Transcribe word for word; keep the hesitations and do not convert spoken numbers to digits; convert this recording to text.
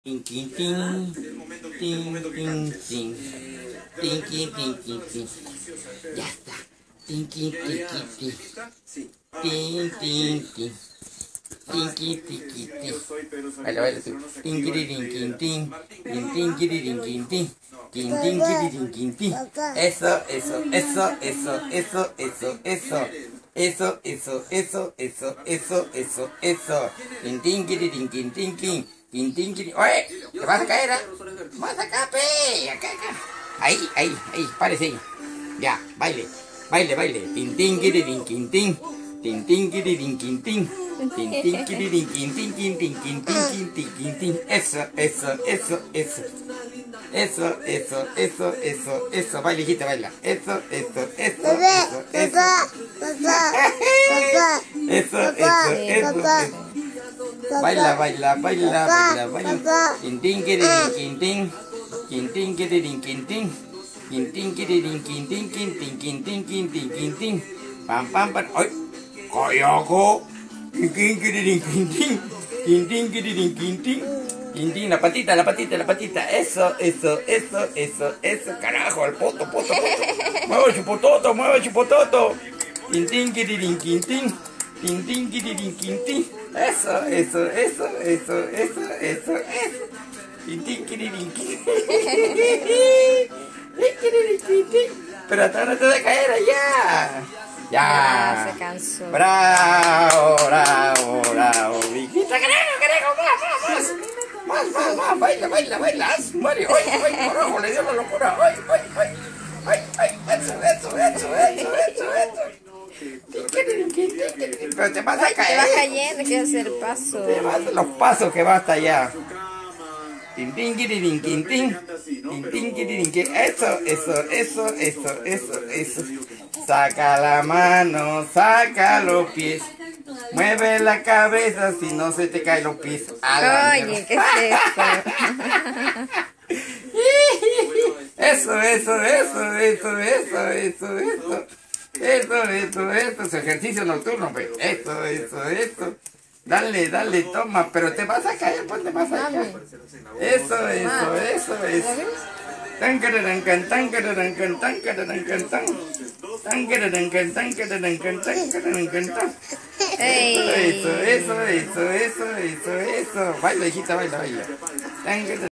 Tin, tin, tin, tin, tin, tin, tin, tin, tin, tin. Ya está. Tin, tin, tin, tin, tin, tin, tin. Tinky, tinky, tin. Baila, baila tú. Tinky, tinky, tin. Tin, tinky, tinky, tin. Tin, tinky, tinky, tin. Eso, eso, eso, eso, eso, eso, eso. Eso, eso, eso, eso, eso, eso, eso. Tin, tinky, tinky, tinky. Tin, tinky. ¡Oye! ¿Te vas a caer, ah? ¡Vas acá, pe! Acá, acá. Ahí, ahí, ahí. Párese ahí. Ya, baile. Baile, baile. Tin, tinky, tinky, tin. Tin, tinky, tinky, tin. Tin, tin, tin, tin, tin, tin, tin, tin, tin, tin, tin, tin. Eso, eso, eso, eso. Eso, eso, eso, eso, eso. Baila, hijita, baila. Eso, eso, eso, eso, eso. Eso, eso, eso, eso. Baila, baila, baila, baila, baila. Tin, tin, tin, tin, tin. Tin, tin, tin, tin, tin, tin. Tin, tin, tin, tin, tin, tin, tin, tin, tin, tin, tin, tin, tin. Pam, pam, pam. ¡Ay! ¡Coyoco! Tin, tin, tin, tin, tin. Tin, tin, tin, tin, tin. Tin, tin, la patita, la patita, la patita. Eso, eso, eso, eso, eso. Carajo, el poto, poto, poto. Mueve el chupototo, mueve el chupototo. Tin, tin, tin, tin, tin, tin. Tin, tin, tin, tin, tin, tin. Eso, eso, eso, eso, eso, eso, eso. Tin, tin, tin, tin, tin. Pero hasta ahora te de caer allá. Ya. Ya, se cansó. Bravo, bravo, bravo. Hijita, carajo, carajo, más, más, más, más, más, baila, baila, baila, haz, Mario, ay, ay, carajo, le dio la locura, ay, ay, ay, ay, ay, eso, eso, eso, eso, eso, eso. Pero te vas a Ay, caer. te vas cayendo, quiero hacer paso. Te vas a los pasos que va hasta allá. Tin, tin, tin, tin, tin, tin. Tin, tin, tin, tin. Eso, eso, eso, eso, eso, eso. Saca la mano, saca los pies. Mueve la cabeza si no se te caen los pies. Oye, ¿qué es Eso, eso? eso, eso, eso, eso, eso, eso. Eso, eso, eso. Es ejercicio nocturno, pues. Eso, eso, eso. Dale, dale, toma, pero te vas a caer, pues te vas a caer. Eso, eso, eso, eso. Tancararancan, tancararancan, tancararancan, tan. Tancararancan, tancararancan, tancararancan, tan. Eso, eso, eso, eso, eso, eso. Baila, hijita, baila, baila.